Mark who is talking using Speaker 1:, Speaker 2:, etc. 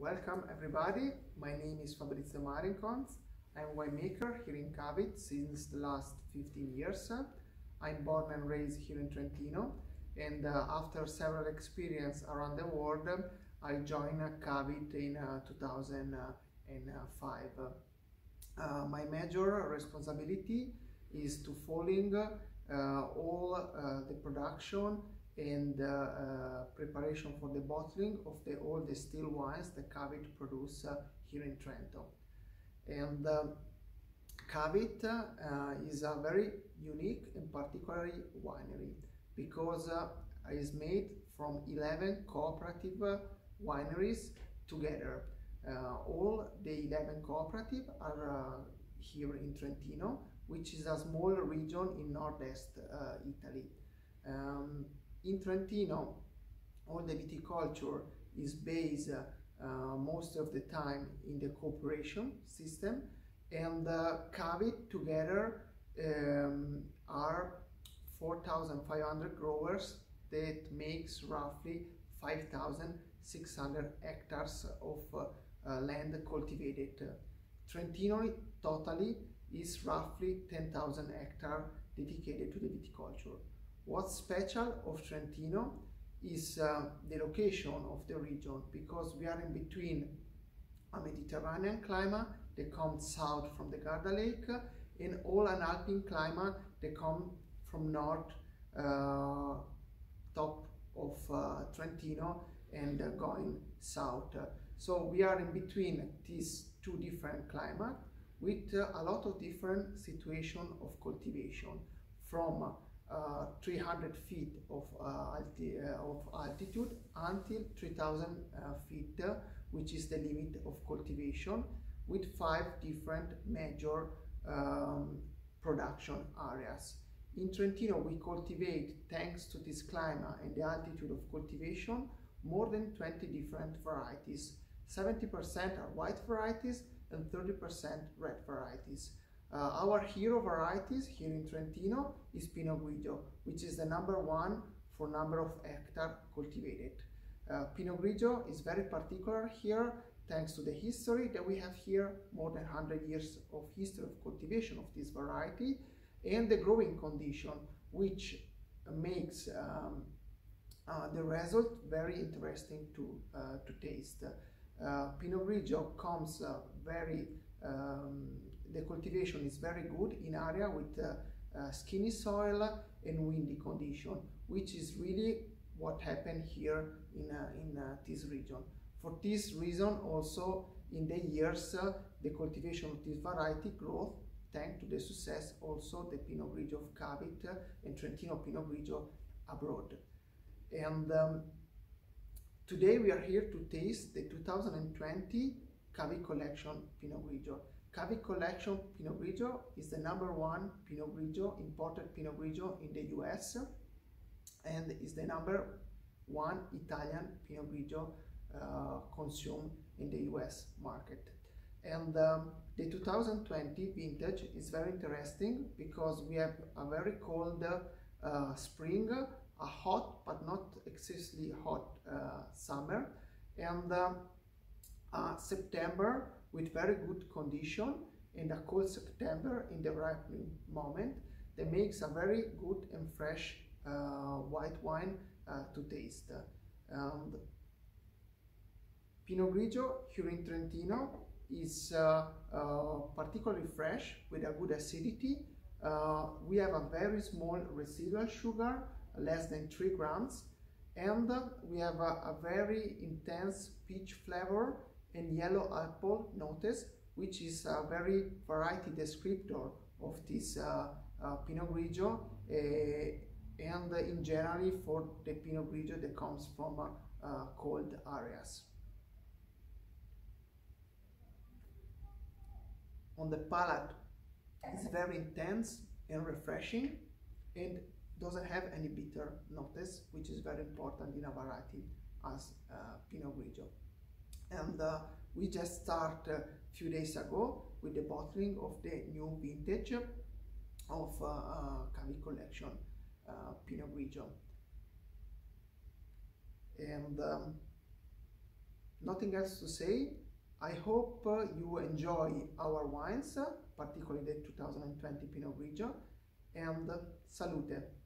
Speaker 1: Welcome everybody, my name is Fabrizio Marincons. I'm winemaker here in Cavit since the last 15 years. I'm born and raised here in Trentino, and after several experiences around the world, I joined Cavit in 2005. My major responsibility is to following all the production and preparation for the bottling of all the still wines that Cavit produce here in Trento. And Cavit is a very unique and particular winery because it is made from 11 cooperative wineries together. All the 11 cooperative are here in Trentino, which is a small region in northeast Italy. In Trentino, all the viticulture is based most of the time in the cooperation system, and Cavit together are 4,500 growers that makes roughly 5,600 hectares of land cultivated. Trentino totally is roughly 10,000 hectares dedicated to the viticulture. What's special of Trentino is the location of the region, because we are in between a Mediterranean climate that comes south from the Garda Lake and all an Alpine climate that comes from north top of Trentino and going south. So we are in between these two different climates with a lot of different situation of cultivation, from 300 feet of altitude until 3,000 feet, which is the limit of cultivation, with 5 different major production areas. In Trentino we cultivate, thanks to this climate and the altitude of cultivation, more than 20 different varieties. 70% are white varieties and 30% red varieties. Our hero varieties here in Trentino is Pinot Grigio, which is the #1 for number of hectares cultivated. Pinot Grigio is very particular here thanks to the history that we have here, more than 100 years of history of cultivation of this variety, and the growing condition, which makes the result very interesting to taste. Pinot Grigio comes the cultivation is very good in area with skinny soil and windy condition, which is really what happened here in this region. For this reason, also in the years, the cultivation of this variety growth thanks to the success also the Pinot Grigio of Cavit and Trentino Pinot Grigio abroad. And today we are here to taste the 2020 Cavit Collection Pinot Grigio. Cavit Collection Pinot Grigio is the #1 Pinot Grigio, imported Pinot Grigio in the US, and is the #1 Italian Pinot Grigio consumed in the US market. And the 2020 vintage is very interesting because we have a very cold spring, a hot but not excessively hot summer, and September with very good condition, and a cold September in the ripening moment that makes a very good and fresh white wine to taste. Pinot Grigio here in Trentino is particularly fresh with a good acidity. We have a very small residual sugar, less than 3 grams, and we have a very intense peach flavor and yellow apple notes, which is a very variety descriptor of this Pinot Grigio, and in general for the Pinot Grigio that comes from cold areas. On the palate, it's very intense and refreshing, and doesn't have any bitter notes, which is very important in a variety as Pinot Grigio. And we just started a few days ago with the bottling of the new vintage of Cavit Collection Pinot Grigio. And nothing else to say. I hope you enjoy our wines, particularly the 2020 Pinot Grigio, and salute!